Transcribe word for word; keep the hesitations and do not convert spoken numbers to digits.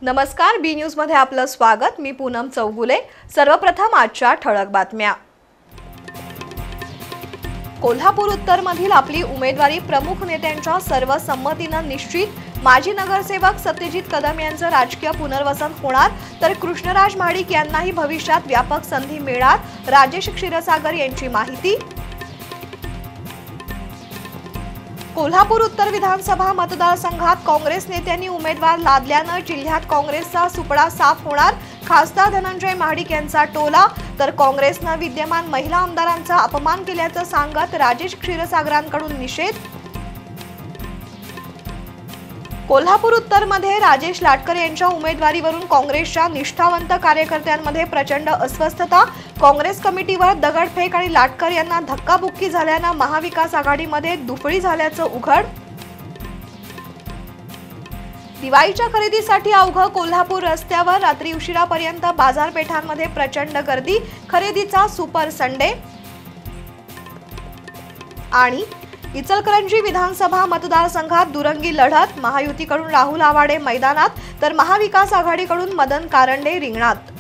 नमस्कार, बी न्यूज मध्ये आपलं स्वागत। मी पूनम चौगुले। सर्वप्रथम आजच्या ठळक बातम्या। कोल्हापूर उत्तर मधील आपली उमेदवारी प्रमुख नेत्यांच्या सर्वसंमतीने निश्चित। माजी नगरसेवक सत्यजित कदम यांचं राजकीय पुनर्वसन होणार, तर कृष्णराज महाडिक यांनाही भविष्यात व्यापक संधी मिळणार। राजेश क्षीरसागर यांची माहिती। कोल्हापूर उत्तर विधानसभा मतदारसंघात काँग्रेस नेत्यांनी उमेदवार लादल्याने जिल्ह्यात काँग्रेसचा सुपडा साफ होणार। खासदार धनंजय महाडिक यांचा टोला, तर काँग्रेसने विद्यमान महिला आमदारांचा अपमान केल्याचं सांगत राजेश क्षीरसागरांकडून निषेध। कोल्हापूर उत्तर मध्ये राजेश लाटकर यांच्या उमेदवारीवरून काँग्रेसच्या निष्ठावंत कार्यकर्त्यांमध्ये प्रचंड अस्वस्थता। काँग्रेस कमिटीवर दगडफेक आणि लाटकर यांना धक्काबुक्की झाल्याने महाविकास आघाडीमध्ये दुफळी झाल्याचं उघड। दिवाळीच्या खरेदीसाठी अवघं कोल्हापूर रस्त्यावर रात्री उशिरापर्यंत बाजारपेठांमध्ये प्रचंड गर्दी। खरेदीचा सुपर संडे। आणि इचलकरंजी विधानसभा मतदारसंघात दुरंगी लढत। महायुतीकडून राहुल आवाडे मैदानात, तर महाविकास आघाडीकडून मदन कारंडे रिंगणात।